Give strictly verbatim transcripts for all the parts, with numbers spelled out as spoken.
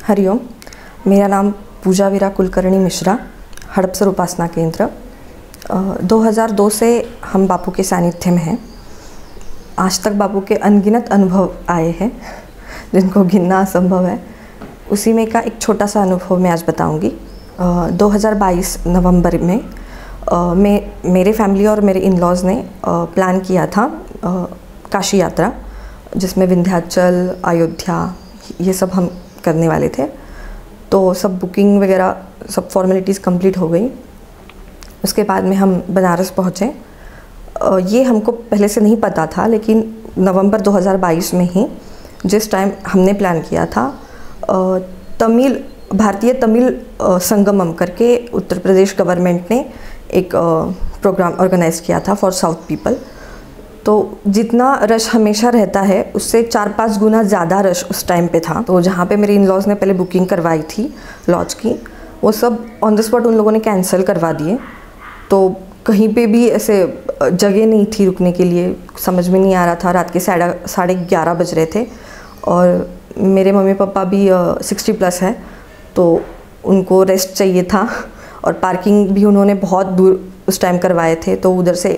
हरिओम, मेरा नाम पूजा वीरा कुलकर्णी मिश्रा, हड़पसर उपासना केंद्र। दो हज़ार दो से हम बापू के सानिध्य में हैं। आज तक बापू के अनगिनत अनुभव आए हैं जिनको गिनना असंभव है। उसी में का एक छोटा सा अनुभव मैं आज बताऊंगी। दो हज़ार बाईस नवंबर में आ, मैं मेरे फैमिली और मेरे इन-लॉज़ ने आ, प्लान किया था आ, काशी यात्रा, जिसमें विंध्याचल, अयोध्या ये सब हम करने वाले थे। तो सब बुकिंग वगैरह सब फॉर्मेलिटीज़ कंप्लीट हो गई। उसके बाद में हम बनारस पहुँचे। ये हमको पहले से नहीं पता था, लेकिन नवंबर दो हज़ार बाईस में ही जिस टाइम हमने प्लान किया था, तमिल भारतीय तमिल संगमम करके उत्तर प्रदेश गवर्नमेंट ने एक प्रोग्राम ऑर्गेनाइज़ किया था फॉर साउथ पीपल। तो जितना रश हमेशा रहता है उससे चार पाँच गुना ज़्यादा रश उस टाइम पे था। तो जहाँ पे मेरे इन-लॉज़ ने पहले बुकिंग करवाई थी लॉज की, वो सब ऑन द स्पॉट उन लोगों ने कैंसिल करवा दिए। तो कहीं पे भी ऐसे जगह नहीं थी रुकने के लिए, समझ में नहीं आ रहा था। रात के साढ़े साढ़े ग्यारह बज रहे थे और मेरे मम्मी पापा भी सिक्सटी प्लस है, तो उनको रेस्ट चाहिए था। और पार्किंग भी उन्होंने बहुत दूर उस टाइम करवाए थे, तो उधर से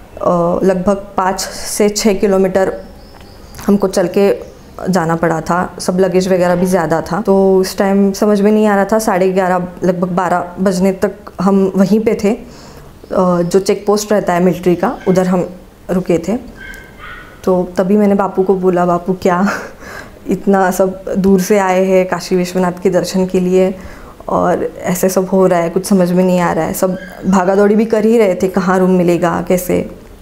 लगभग पाँच से छः किलोमीटर हमको चल के जाना पड़ा था। सब लगेज वगैरह भी ज़्यादा था, तो उस टाइम समझ में नहीं आ रहा था। साढ़े ग्यारह लगभग बारह बजने तक हम वहीं पे थे, जो चेक पोस्ट रहता है मिलिट्री का, उधर हम रुके थे। तो तभी मैंने बापू को बोला, बापू क्या इतना सब दूर से आए हैं काशी विश्वनाथ के दर्शन के लिए और ऐसे सब हो रहा है, कुछ समझ में नहीं आ रहा है। सब भागा दौड़ी भी कर ही रहे थे, कहाँ रूम मिलेगा कैसे,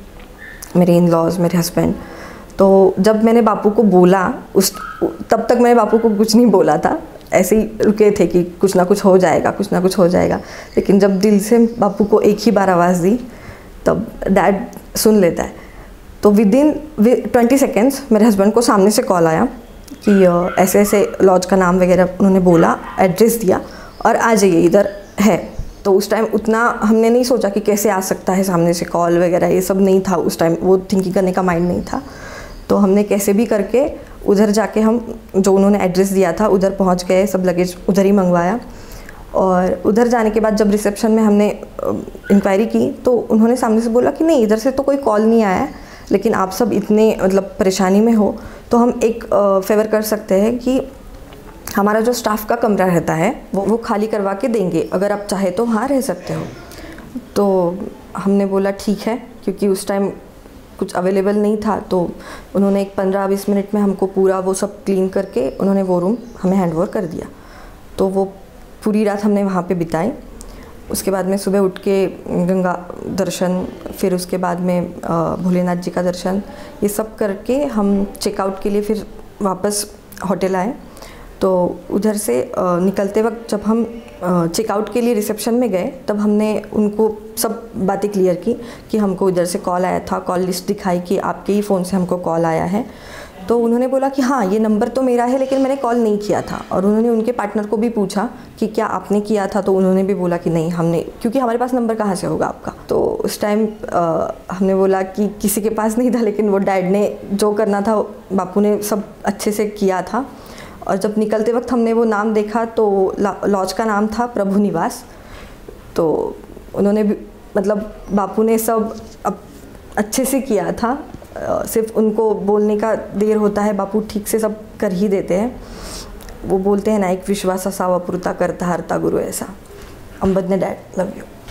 मेरे इन-लॉज़, मेरे हस्बैंड। तो जब मैंने बापू को बोला, उस तब तक मैंने बापू को कुछ नहीं बोला था, ऐसे ही रुके थे कि कुछ ना कुछ हो जाएगा, कुछ ना कुछ हो जाएगा। लेकिन जब दिल से बापू को एक ही बार आवाज़ दी, तब डैड सुन लेता है। तो विद इन ट्वेंटी सेकेंड्स मेरे हस्बैंड को सामने से कॉल आया कि ऐसे ऐसे लॉज का नाम वगैरह उन्होंने बोला, एड्रेस दिया और आ जाइए, इधर है। तो उस टाइम उतना हमने नहीं सोचा कि कैसे आ सकता है सामने से कॉल वगैरह, ये सब नहीं था उस टाइम, वो थिंकिंग करने का माइंड नहीं था। तो हमने कैसे भी करके उधर जाके हम जो उन्होंने एड्रेस दिया था उधर पहुंच गए, सब लगेज उधर ही मंगवाया। और उधर जाने के बाद जब रिसेप्शन में हमने इंक्वायरी की, तो उन्होंने सामने से बोला कि नहीं, इधर से तो कोई कॉल नहीं आया है, लेकिन आप सब इतने मतलब परेशानी में हो तो हम एक फेवर कर सकते हैं कि हमारा जो स्टाफ का कमरा रहता है वो वो खाली करवा के देंगे, अगर आप चाहे तो वहाँ रह सकते हो। तो हमने बोला ठीक है, क्योंकि उस टाइम कुछ अवेलेबल नहीं था। तो उन्होंने एक पंद्रह बीस मिनट में हमको पूरा वो सब क्लीन करके उन्होंने वो रूम हमें हैंड ओवर कर दिया। तो वो पूरी रात हमने वहाँ पे बिताई। उसके बाद में सुबह उठ के गंगा दर्शन, फिर उसके बाद में भोलेनाथ जी का दर्शन, ये सब करके हम चेकआउट के लिए फिर वापस होटल आए। तो उधर से निकलते वक्त जब हम चेकआउट के लिए रिसेप्शन में गए, तब हमने उनको सब बातें क्लियर की कि हमको इधर से कॉल आया था, कॉल लिस्ट दिखाई कि आपके ही फ़ोन से हमको कॉल आया है। तो उन्होंने बोला कि हाँ, ये नंबर तो मेरा है, लेकिन मैंने कॉल नहीं किया था। और उन्होंने उनके पार्टनर को भी पूछा कि क्या आपने किया था, तो उन्होंने भी बोला कि नहीं हमने, क्योंकि हमारे पास नंबर कहाँ से होगा आपका। तो उस टाइम हमने बोला कि किसी के पास नहीं था, लेकिन वो डैड ने जो करना था बापू ने सब अच्छे से किया था। और जब निकलते वक्त हमने वो नाम देखा तो लॉज का नाम था प्रभु निवास। तो उन्होंने भी मतलब बापू ने सब अब अच्छे से किया था, सिर्फ उनको बोलने का देर होता है, बापू ठीक से सब कर ही देते हैं। वो बोलते हैं ना, एक विश्वास असावा पुरता करता हरता गुरु ऐसा। अंबद ने डैड लव यू।